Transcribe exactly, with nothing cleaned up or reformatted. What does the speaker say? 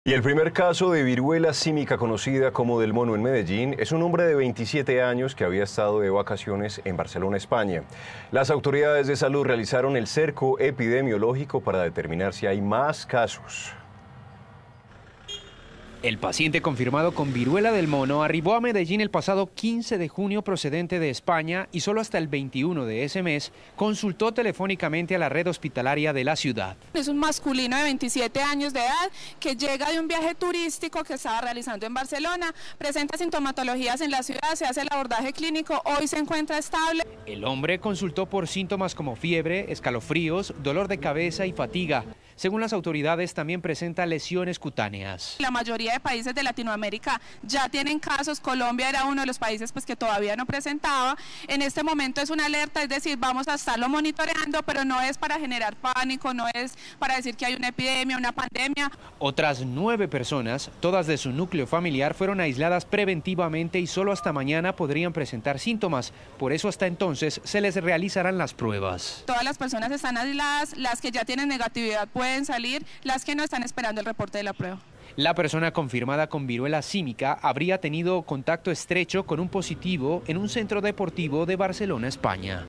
Y el primer caso de viruela símica conocida como del mono en Medellín es un hombre de veintisiete años que había estado de vacaciones en Barcelona, España. Las autoridades de salud realizaron el cerco epidemiológico para determinar si hay más casos. El paciente confirmado con viruela del mono arribó a Medellín el pasado quince de junio procedente de España y solo hasta el veintiuno de ese mes consultó telefónicamente a la red hospitalaria de la ciudad. Es un masculino de veintisiete años de edad que llega de un viaje turístico que estaba realizando en Barcelona, presenta sintomatologías en la ciudad, se hace el abordaje clínico, hoy se encuentra estable. El hombre consultó por síntomas como fiebre, escalofríos, dolor de cabeza y fatiga. Según las autoridades, también presenta lesiones cutáneas. La mayoría de países de Latinoamérica ya tienen casos. Colombia era uno de los países pues, que todavía no presentaba. En este momento es una alerta, es decir, vamos a estarlo monitoreando, pero no es para generar pánico, no es para decir que hay una epidemia, una pandemia. Otras nueve personas, todas de su núcleo familiar, fueron aisladas preventivamente y solo hasta mañana podrían presentar síntomas. Por eso hasta entonces se les realizarán las pruebas. Todas las personas están aisladas, las que ya tienen negatividad pueden salir, las que no están esperando el reporte de la prueba. La persona confirmada con viruela símica habría tenido contacto estrecho con un positivo en un centro deportivo de Barcelona, España.